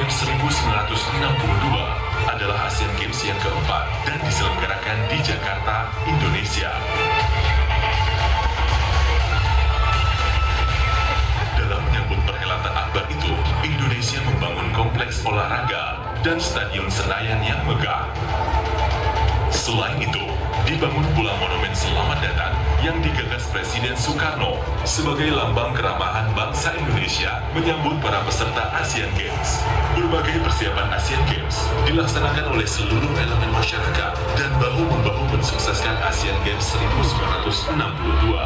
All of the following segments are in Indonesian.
Games 1962 adalah Asian Games yang keempat dan diselenggarakan di Jakarta, Indonesia. Dalam menyambut perhelatan akbar itu, Indonesia membangun kompleks olahraga dan stadion Senayan yang megah. Selain itu, dibangun pula monumen Selamat Datang yang digagas Presiden Soekarno sebagai lambang keramahan bangsa Indonesia menyambut para peserta Asian Games. Berbagai persiapan Asian Games dilaksanakan oleh seluruh elemen masyarakat dan bahu-membahu mensukseskan Asian Games 1962.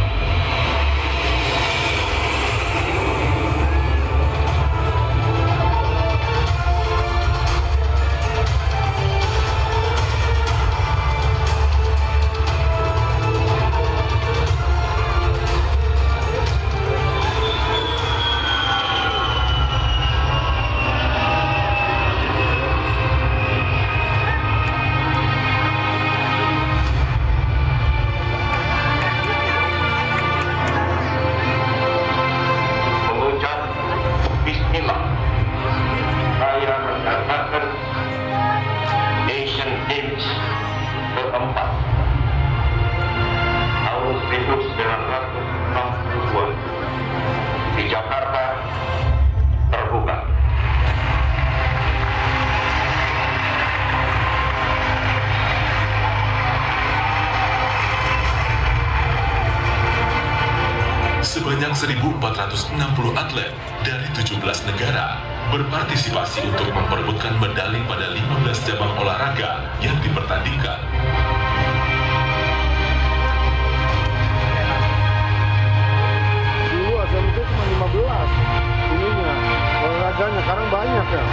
Di Jakarta terbuka. Sebanyak 1.460 atlet dari 17 negara berpartisipasi untuk memperebutkan medali pada 15 cabang olahraga yang dipertandingkan. Dulu Asian Games cuma 15 ininya, olahraganya, sekarang banyak ya.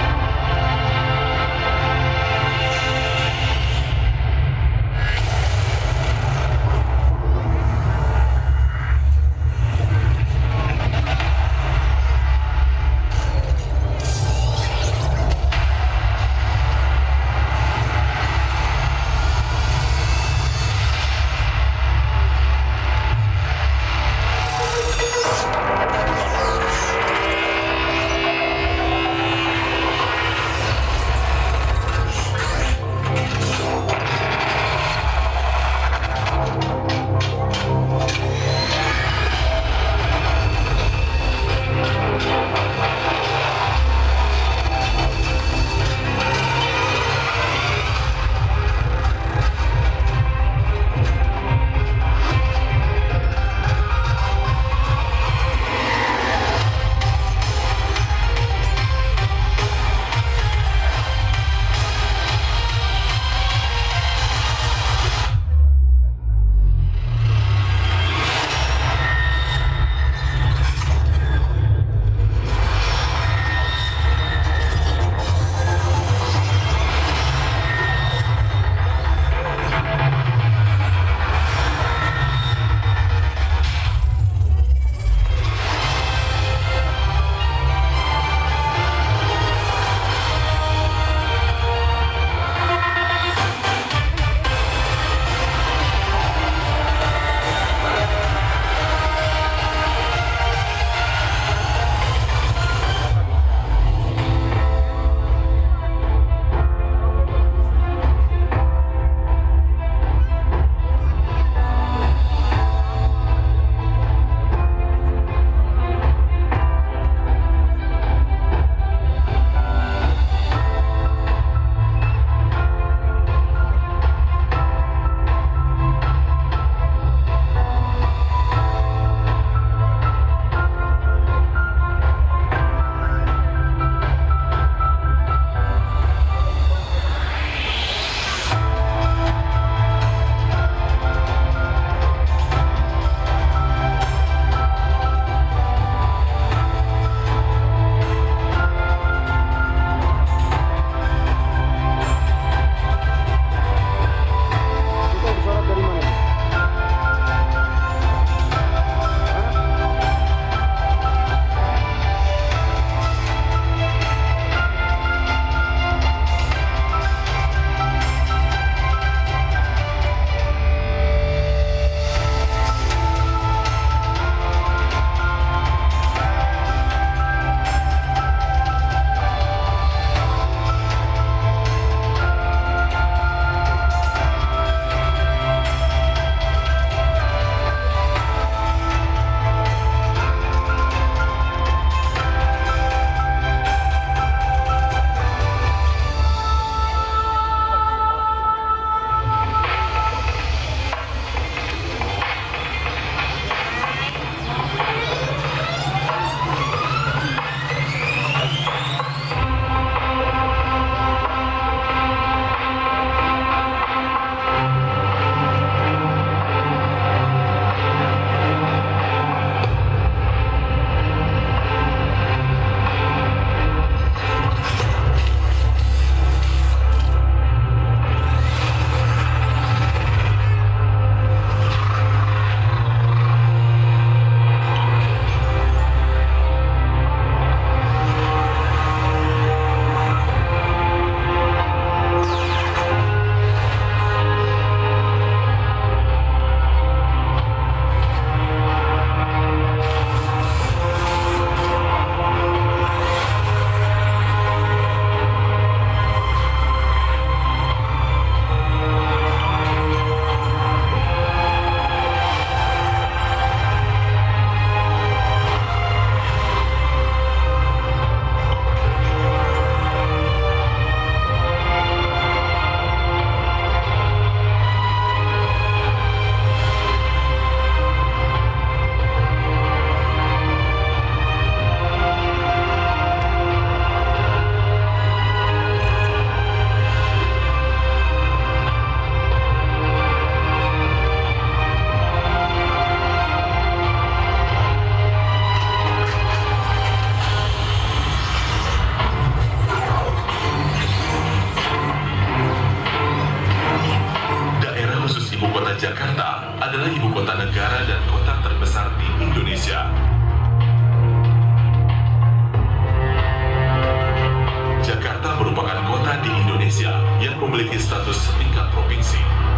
berstatus setingkat provinsi.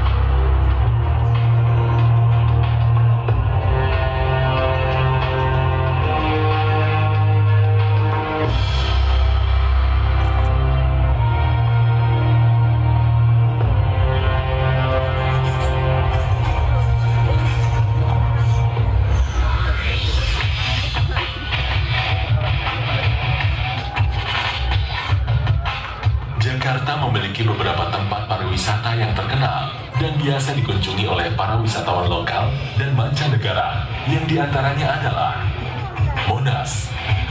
Jakarta memiliki beberapa tempat pariwisata yang terkenal dan biasa dikunjungi oleh para wisatawan lokal dan mancanegara, yang diantaranya adalah Monas,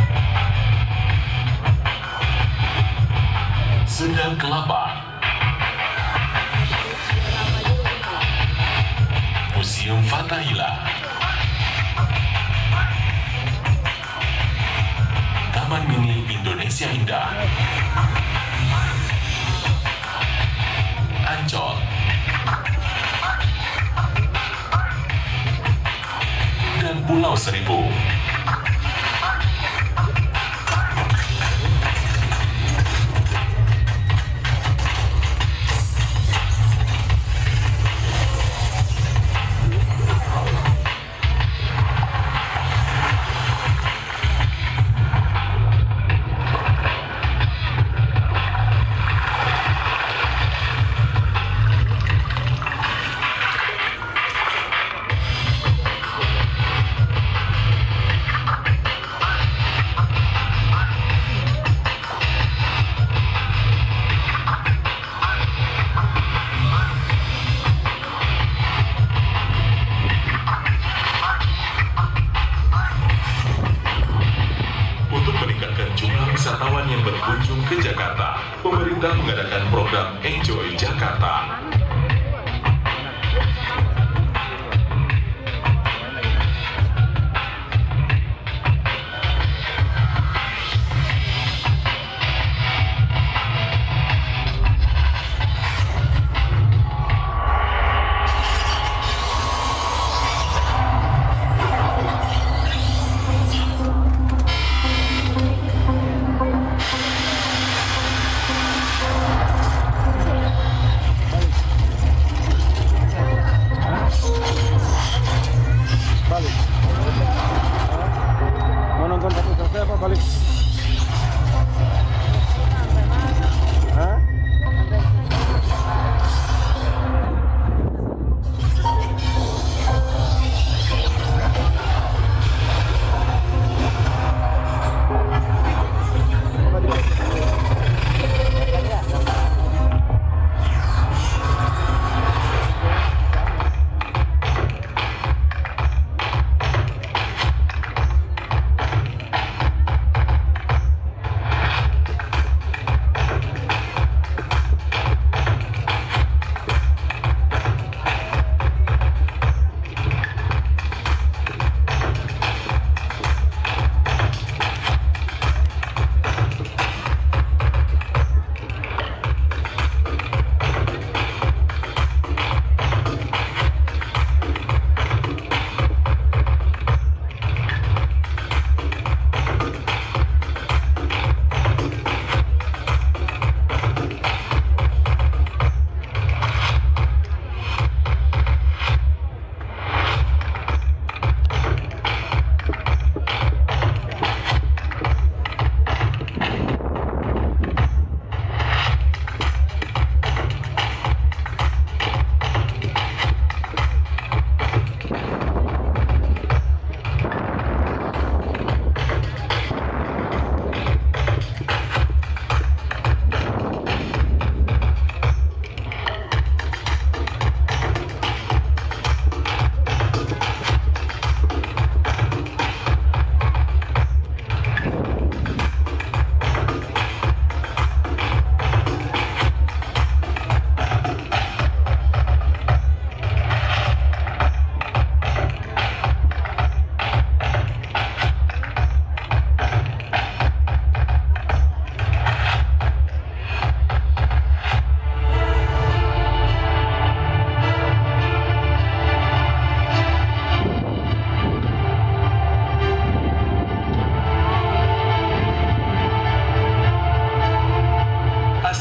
Sendang Kelapa, Museum Fathahillah, Taman Mini Indonesia Indah, Ancol, dan Pulau Seribu. Wisatawan yang berkunjung ke Jakarta, pemerintah mengadakan program Enjoy Jakarta.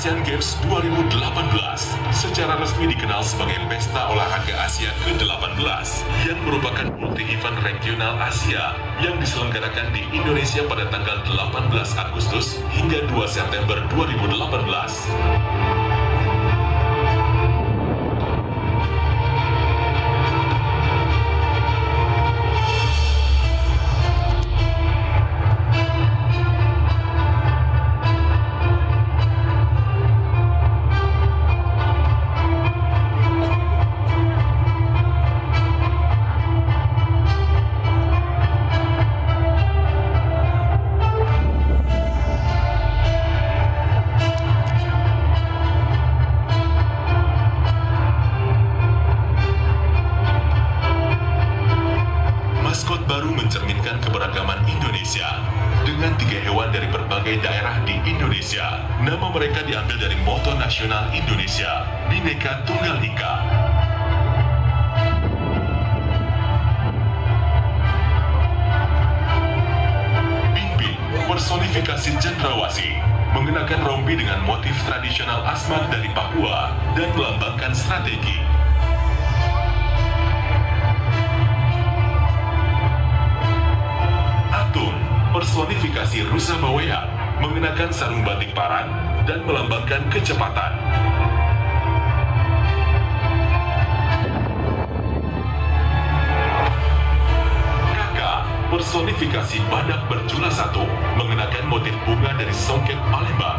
Asian Games 2018 secara resmi dikenal sebagai Pesta Olahraga Asia ke-18 yang merupakan multi-event regional Asia yang diselenggarakan di Indonesia pada tanggal 18 Agustus hingga 2 September 2018. Maskot baru mencerminkan keberagaman Indonesia dengan 3 hewan dari berbagai daerah di Indonesia. Nama mereka diambil dari moto nasional Indonesia, Bhinneka Tunggal Ika. Bingbing personifikasi cendrawasih, mengenakan rompi dengan motif tradisional Asmat dari Papua dan melambangkan strategi. Personifikasi rusa bawea, mengenakan sarung batik parang dan melambangkan kecepatan. Kaka personifikasi badak berjula satu, mengenakan motif bunga dari songket Palembang.